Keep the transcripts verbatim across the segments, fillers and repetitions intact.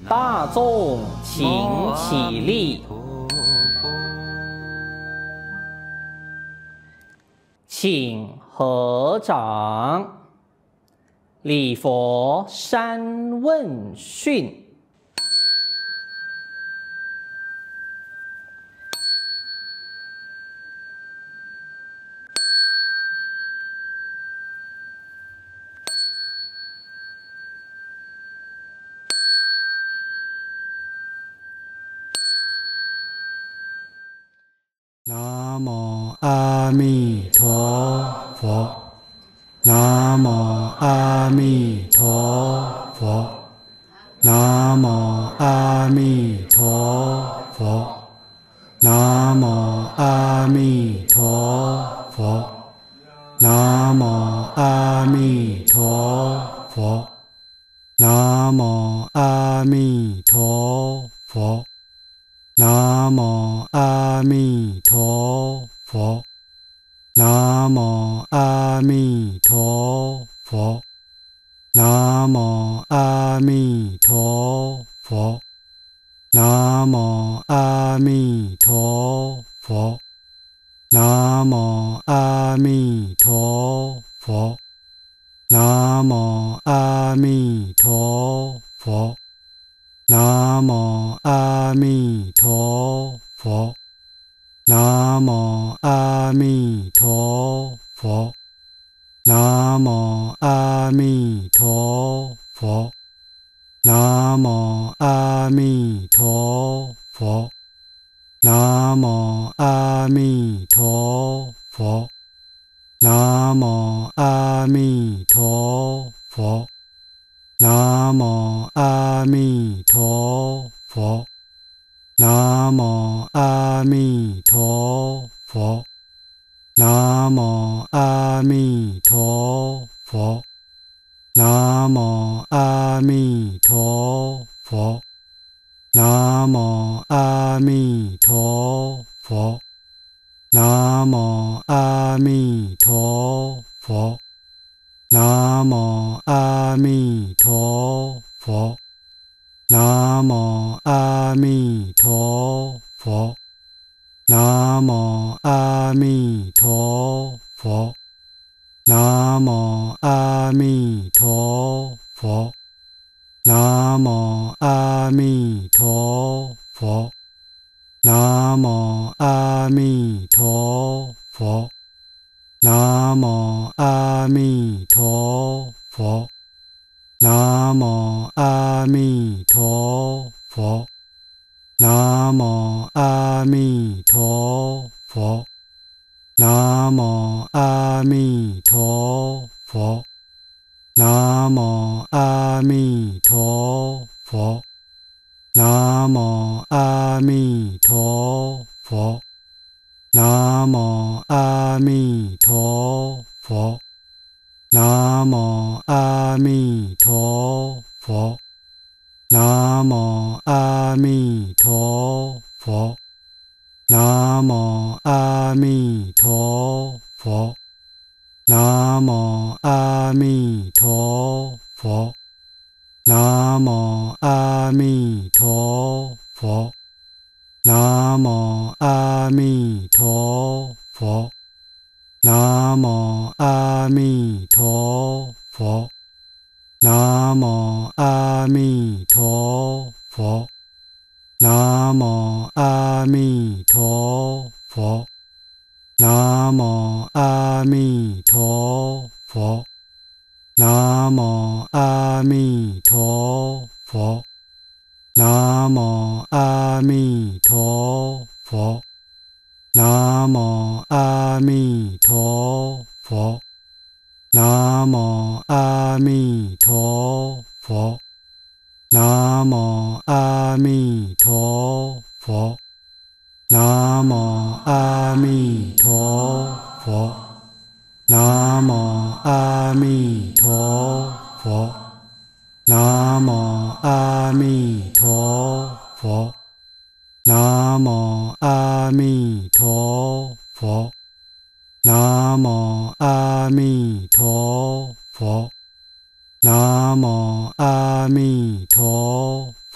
大众请起立，请合掌，礼佛三问讯。 南无阿弥陀佛，南无阿弥陀佛，南无阿弥陀佛，南无阿弥陀佛，南无阿弥陀佛，南无阿弥陀佛。南无阿弥陀佛，南无阿弥陀佛，南无阿弥陀佛，南无阿弥陀佛，南无阿弥陀佛，南无阿弥陀佛。南无阿弥陀佛，南无阿弥陀佛，南无阿弥陀佛，南无阿弥陀佛，南无阿弥陀佛，南无阿弥陀佛。南无阿弥陀佛，南无阿弥陀佛，南无阿弥陀佛，南无阿弥陀佛，南无阿弥陀佛，南无阿弥陀佛。南无阿弥陀佛，南无阿弥陀佛，南无阿弥陀佛，南无阿弥陀佛，南无阿弥陀佛，南无阿弥陀佛。南无阿弥陀佛，南无阿弥陀佛，南无阿弥陀佛，南无阿弥陀佛，南无阿弥陀佛，南无阿弥陀佛。南无阿弥陀佛，南无阿弥陀佛，南无阿弥陀佛，南无阿弥陀佛，南无阿弥陀佛，南无阿弥陀佛。南无阿弥陀佛，南无阿弥陀佛，南无阿弥陀佛，南无阿弥陀佛，南无阿弥陀佛，南无阿弥陀佛。南无阿弥陀佛，南无阿弥陀佛，南无阿弥陀佛，南无阿弥陀佛，南无阿弥陀佛，南无阿弥陀佛。南无阿弥陀佛，南无阿弥陀佛，南无阿弥陀佛，南无阿弥陀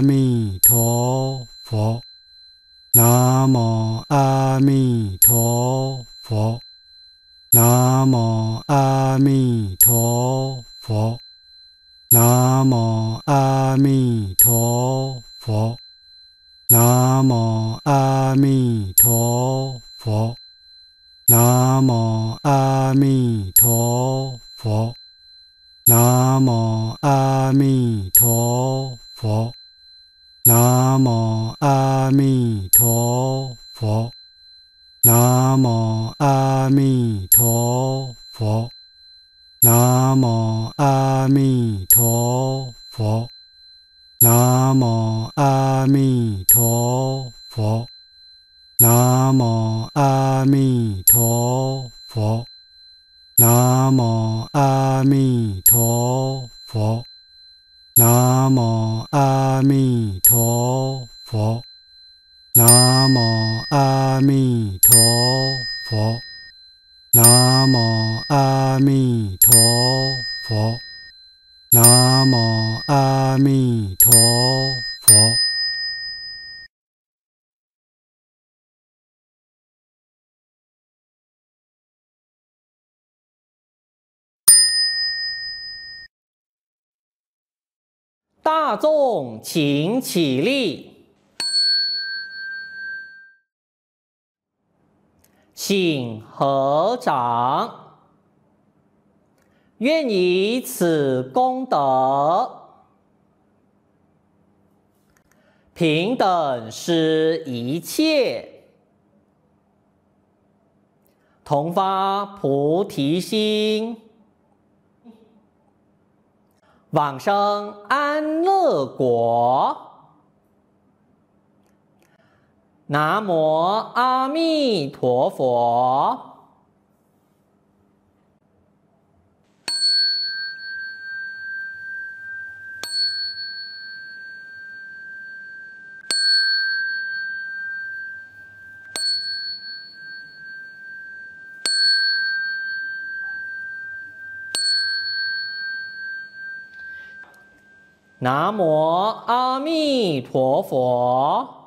阿弥陀佛，南无阿弥陀佛，南无阿弥陀佛，南无阿弥陀佛，南无阿弥陀佛，南无阿弥陀佛，南无阿弥陀佛，南无阿弥陀佛，南无阿弥陀佛，南无阿弥陀佛，南无阿弥陀佛，南无阿弥陀佛，南无阿弥陀佛，南无阿弥陀佛，南无阿弥陀佛，南无阿弥陀佛，南无阿弥陀佛。 大众请起立，请合掌。愿以此功德，平等施一切，同发菩提心，往生安乐国。南无阿弥陀佛。南无阿弥陀佛。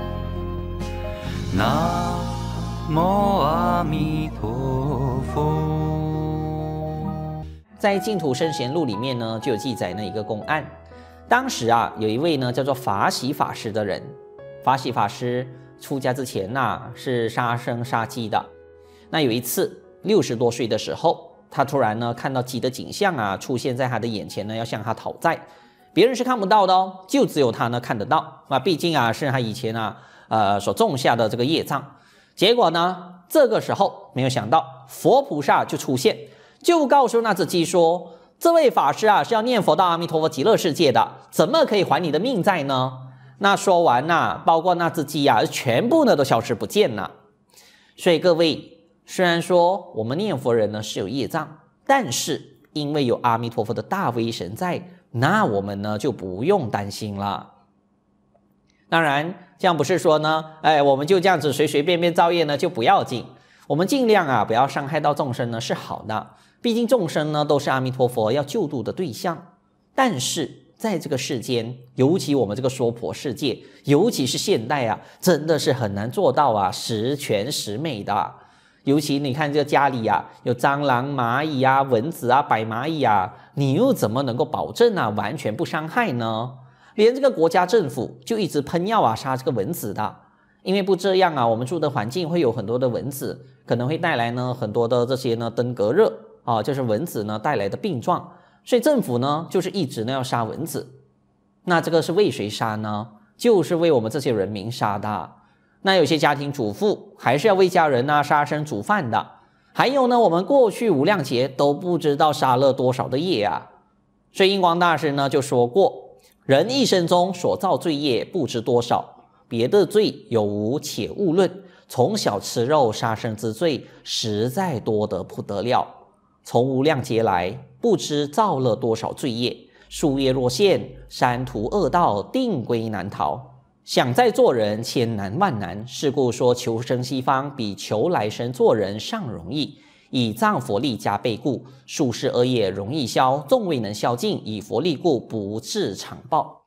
南无阿弥陀佛。 在《净土圣贤录》里面呢，就有记载那一个公案。当时啊，有一位呢叫做法喜法师的人，法喜法师出家之前呐、啊、是杀生杀鸡的。那有一次六十多岁的时候，他突然呢看到鸡的景象啊出现在他的眼前呢，要向他讨债。别人是看不到的哦，就只有他呢看得到。那毕竟啊是他以前啊呃所种下的这个业障。结果呢，这个时候没有想到佛菩萨就出现，就告诉那只鸡说：“这位法师啊是要念佛到阿弥陀佛极乐世界的，怎么可以还你的命债呢？”那说完呐、啊，包括那只鸡啊，全部呢都消失不见了。所以各位，虽然说我们念佛人呢是有业障，但是因为有阿弥陀佛的大威神在，那我们呢就不用担心了。当然，这样不是说呢，哎，我们就这样子随随便便造业呢就不要紧。我们尽量啊不要伤害到众生呢是好的，毕竟众生呢都是阿弥陀佛要救度的对象。但是在这个世间，尤其我们这个娑婆世界，尤其是现代啊，真的是很难做到啊十全十美的。尤其你看这个家里啊，有蟑螂、蚂蚁啊、蚊子啊、白蚂蚁啊，你又怎么能够保证啊完全不伤害呢？连这个国家政府就一直喷药啊杀这个蚊子的，因为不这样啊，我们住的环境会有很多的蚊子，可能会带来呢很多的这些呢登革热啊，就是蚊子呢带来的病状，所以政府呢就是一直呢要杀蚊子。那这个是为谁杀呢？就是为我们这些人民杀的。那有些家庭主妇还是要为家人啊杀生煮饭的。还有呢，我们过去无量劫都不知道杀了多少的业啊。所以印光大师呢就说过，人一生中所造罪业不知多少，别的罪有无且勿论，从小吃肉杀生之罪实在多得不得了。从无量劫来，不知造了多少罪业，树叶若现，山途恶道定归难逃。想再做人，千难万难。是故说求生西方，比求来生做人尚容易。以藏佛力加倍故，数世恶业容易消，纵未能消尽，以佛力故不至常报。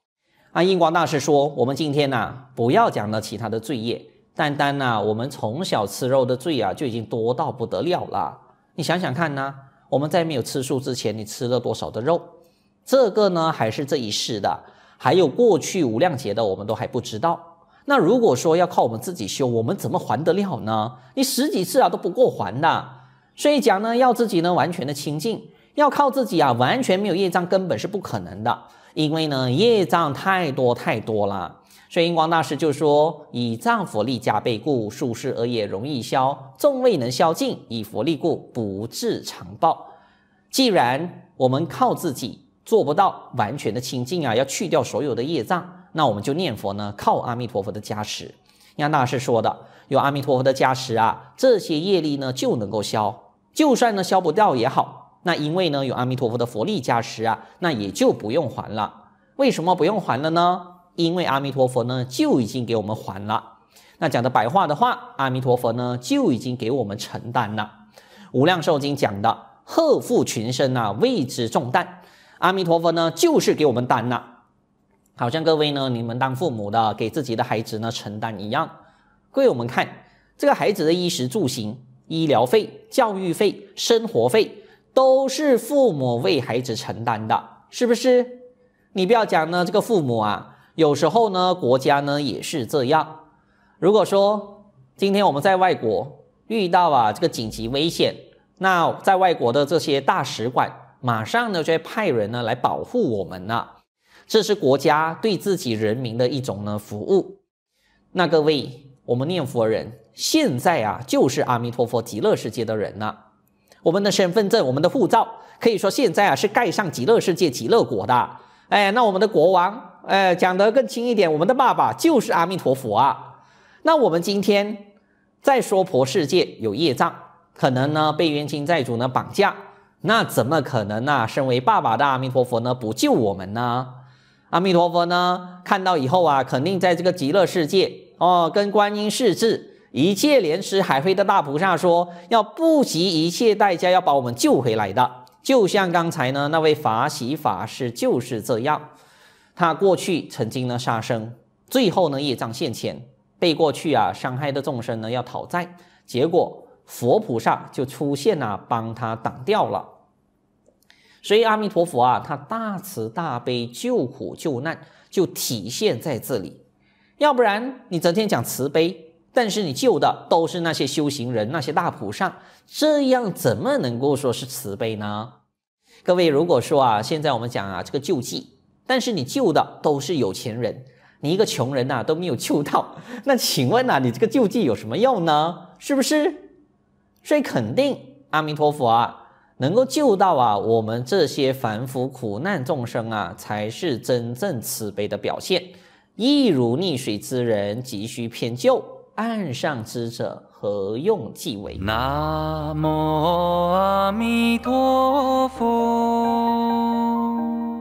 啊，印光大师说，我们今天呐、啊，不要讲了其他的罪业，单单呐、啊，我们从小吃肉的罪啊，就已经多到不得了了。你想想看呢，我们在没有吃素之前，你吃了多少的肉？这个呢，还是这一世的，还有过去无量劫的，我们都还不知道。那如果说要靠我们自己修，我们怎么还得了呢？你十几次啊都不够还的。所以讲呢，要自己呢完全的清净，要靠自己啊完全没有业障，根本是不可能的。因为呢业障太多太多了。所以印光大师就说：以障佛力加倍故，数世恶业容易消，纵未能消尽，以佛力故，不至常报。既然我们靠自己做不到完全的清净啊，要去掉所有的业障，那我们就念佛呢，靠阿弥陀佛的加持。像大师说的，有阿弥陀佛的加持啊，这些业力呢就能够消。就算呢消不掉也好，那因为呢有阿弥陀佛的佛力加持啊，那也就不用还了。为什么不用还了呢？因为阿弥陀佛呢就已经给我们还了。那讲的白话的话，阿弥陀佛呢就已经给我们承担了。无量寿经讲的荷负群生啊，为之重担。阿弥陀佛呢就是给我们担了。好像各位呢，你们当父母的给自己的孩子呢承担一样。各位，我们看这个孩子的衣食住行、医疗费、教育费、生活费，都是父母为孩子承担的，是不是？你不要讲呢，这个父母啊，有时候呢，国家呢也是这样。如果说今天我们在外国遇到啊这个紧急危险，那在外国的这些大使馆马上呢就会派人呢来保护我们了。这是国家对自己人民的一种呢服务。那各位，我们念佛人现在啊就是阿弥陀佛极乐世界的人了。我们的身份证、我们的护照，可以说现在啊是盖上极乐世界极乐国的。哎，那我们的国王，哎，讲得更轻一点，我们的爸爸就是阿弥陀佛啊。那我们今天在娑婆世界有业障，可能呢被冤亲债主呢绑架，那怎么可能呢？身为爸爸的阿弥陀佛呢不救我们呢？阿弥陀佛呢看到以后啊，肯定在这个极乐世界哦，跟观音世智、一切莲池海会的大菩萨说，要不惜一切代价要把我们救回来的。就像刚才呢那位法喜法师就是这样，他过去曾经呢杀生，最后呢业障现前，被过去啊伤害的众生呢要讨债，结果佛菩萨就出现啊帮他挡掉了。所以阿弥陀佛啊，他大慈大悲救苦救难就体现在这里。要不然你整天讲慈悲，但是你救的都是那些修行人、那些大菩萨，这样怎么能够说是慈悲呢？各位，如果说啊现在我们讲啊这个救济，但是你救的都是有钱人，你一个穷人啊都没有救到，那请问啊你这个救济有什么用呢？是不是？所以肯定阿弥陀佛啊能够救到啊我们这些凡夫苦难众生啊，才是真正慈悲的表现。亦如溺水之人，急需偏救，岸上之者何用济为？ 南无阿弥陀佛，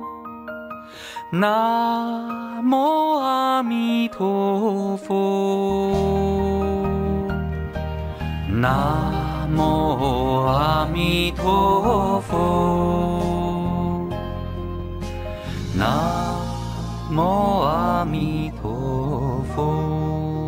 南无阿弥陀佛，南无阿弥陀佛，南无阿弥陀佛。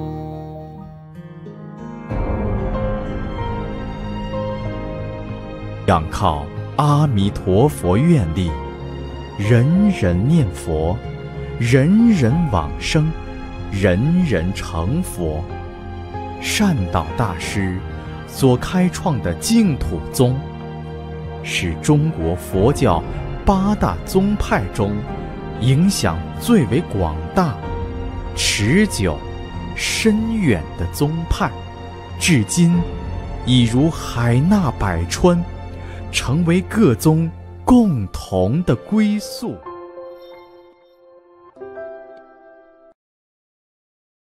仰靠阿弥陀佛愿力，人人念佛，人人往生，人人成佛。善导大师所开创的净土宗，是中国佛教八大宗派中影响最为广大、持久、深远的宗派，至今已如海纳百川，成为各宗共同的归宿。